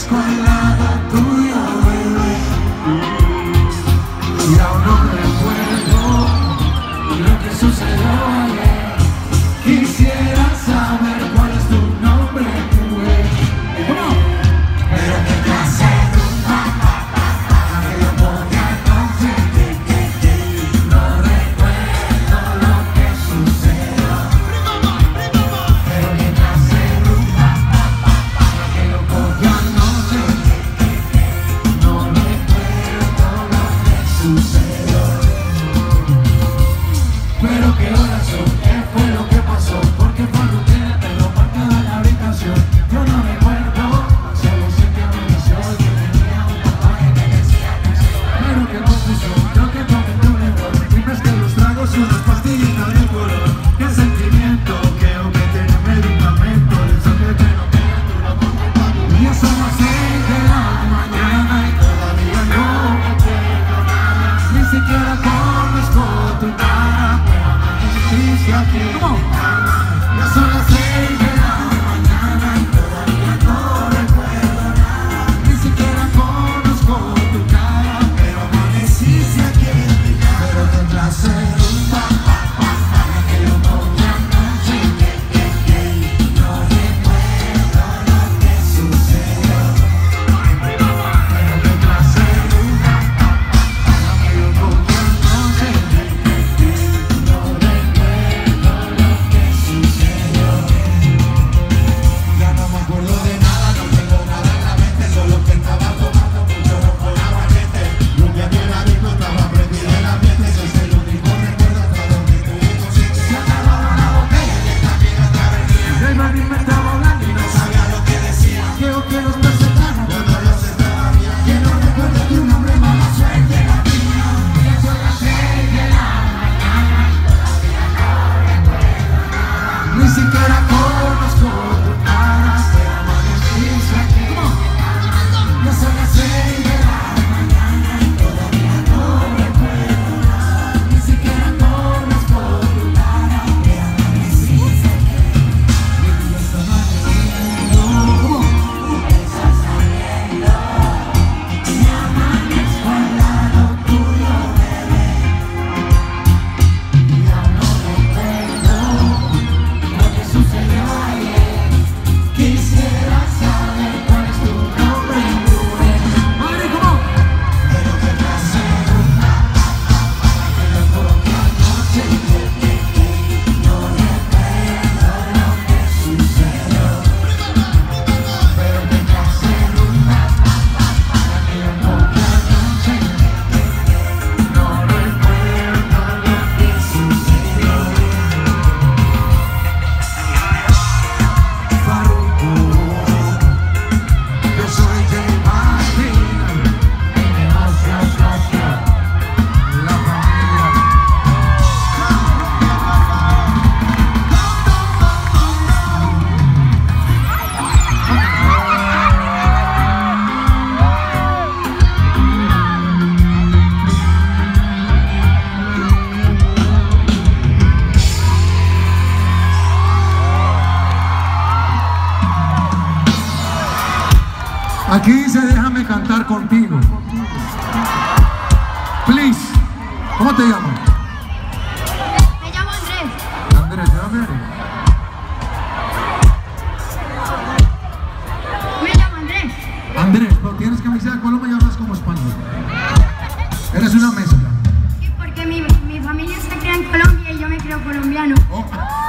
amanezco al lado tuyo, bebé. Y aún no recuerdo lo que sucedió ayer. Quisiera saber cuál es tu nombre, mujer. Pero qué clase de rumba, que yo podía conseguir. No recuerdo lo que sucedió. Pero qué clase de rumba, que yo podía no sé. No recuerdo lo que sucedió. Pero qué horas son, qué fue lo que pasó, porque fue rutina, te lo marca de la habitación. Yo no recuerdo, solo sé que amaneció y que tenía un tatuaje que decía que sí. Pero qué confusión, creo que cometí un error. Siempre es que los tragos y unas pastillitas de color. Qué sentimiento, creo que tiene medicamento. El sangre que no queda tu loco. Ya son las 6 de la mañana y todavía no me acuerdo nada. Ni siquiera conozco tu cara, pero amaneciste aquí. Ya son las 6 de la mañana y todavía no recuerdo nada. Ni siquiera conozco tu cara, pero amaneciste aquí en mi casa. Pero qué clase de rumba, que yo podía anoche. No recuerdo lo que sucedió. Pero qué clase de rumba, que yo podía anoche. No recuerdo lo que sucedió. Ya no me acuerdo de nada, no tengo nada en la mente. Solo que estaba tomando mucho ron con aguardiente. Nunca que la disco estaba prendido el ambiente. Ese es el único recuerdo hasta donde estuve consciente. Se acababa la botella y esta vieja estaba venía. El baby me estaba hablando y no sabía lo que decía. Quiero que los presentaron cuando yo se estaba bien. Que no recuerdo tu nombre, mala suerte la mía. Ya son las 6 de la mañana y todavía no recuerdo nada. Ni siquiera conozco tu cara, pero amaneciste aquí. Ya son las 6 de la mañana y todavía no recuerdo nada. Ni siquiera conozco tu cara, pero amaneciste aquí. Mi día está amaneciendo, está saliendo. Y amanezco al lado tuyo, bebé. Y aún no recuerdo lo que sucedió ayer. Quisiera saber cuál es tu nombre, mujer. Pero qué clase de rumba, que yo podía anoche. No recuerdo lo que sucedió. Pero qué clase de rumba, que yo podía anoche. No recuerdo lo que sucedió. Farruko, yo soy J Balvin, el negocio socio, la familia. Aquí dice déjame cantar contigo. Please. ¿Cómo te llamas? Me llamo Andrés. Andrés, ¿de dónde eres? Me llamo Andrés. Andrés, pero tienes camisa de Colombia y hablas como español. Eres una mezcla. Sí, porque mi familia se cría en Colombia y yo me creo colombiano. Oh.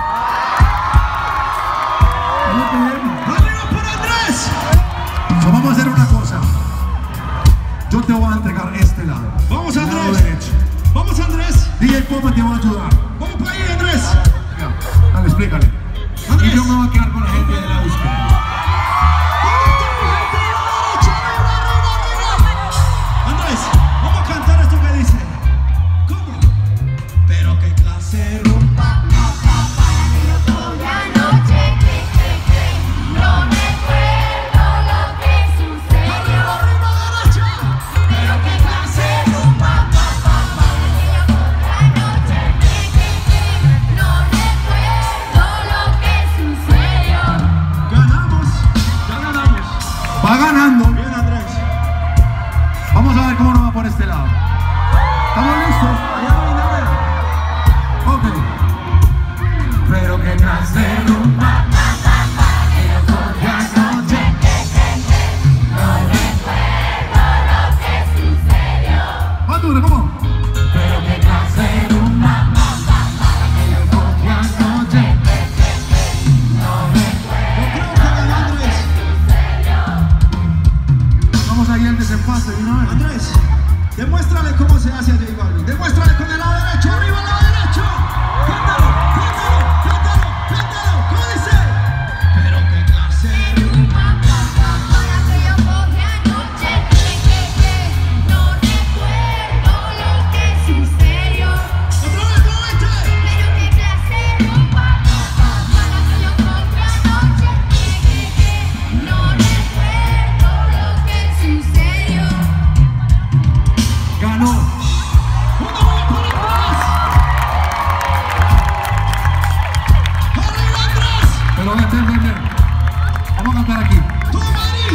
¡Arriba por Andrés! So, vamos a hacer una cosa. Yo te voy a entregar este lado. Vamos, El lado Andrés. derecho. Vamos, Andrés. DJ Poma te va a ayudar. Vamos para ahí, Andrés. Mira, dale, explícale. Andrés. Y yo me voy a quedar con la gente de la búsqueda. Andrés, vamos a cantar esto que dice. ¿Cómo? Pero qué clase de rumba. No recuerdo lo que sucedió. Pero qué clase de rumba, pa, pa, pa. ganando. Bien, Andrés. Vamos a ver cómo nos va por este lado. ¿Estamos listos? Allá no hay nada. Ok. Pero qué clase de rumba. Que yo cogí anoche. No recuerdo lo que sucedió. Más duro, ¿cómo? Pero qué clase de rumba. Que yo cogí anoche. No recuerdo. Yo creo que ganó Andrés. Vamos ahí al desempate, ¿no? Andrés, demuéstrale cómo se hace a J Balvin. Demuéstrale con el lado derecho, arriba el lado derecho. Cántalo, cántalo, cántalo, cántalo. ¿Cómo dice? Pero qué clase de rumba. Ahora que yo cogí anoche, no recuerdo lo que sucedió. Otra vez, ¿cómo dice? Pero qué clase de rumba. Ahora que yo cogí anoche, no recuerdo lo que sucedió. Ganó. Una buena por atrás. Arriba Andrés. Pero ven. Vamos a cantar aquí. Tú, Mari.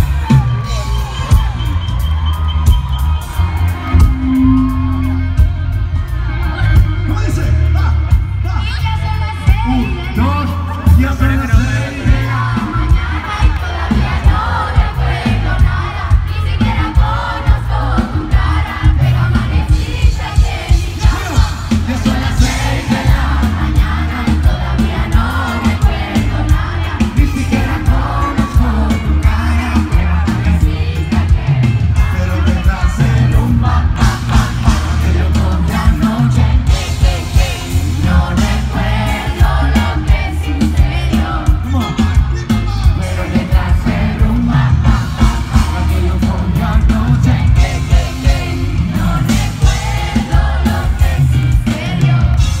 ¿Cómo dice? Va. Y ya son las 6 de la 2, ya son las 6 de la mañana y todavía no recuerdo nada. Ni siquiera conozco tu cara, pero amaneciste aquí en mi cama. Ya son las 6 de la Mañana y todavía no recuerdo nada. Ni siquiera conozco tu cara. Pero amaneciste aquí. Pero qué clase de rumba. Que yo cogí anoche. No recuerdo lo que sucedió. Come on. Pero qué clase de rumba. Que yo cogí anoche. No recuerdo lo que sucedió.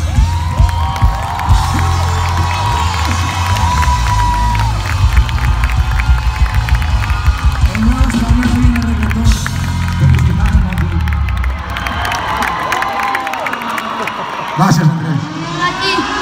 El nuevo español viene reggaetón. Felicidades, Mati. Gracias, Andrés. Aquí.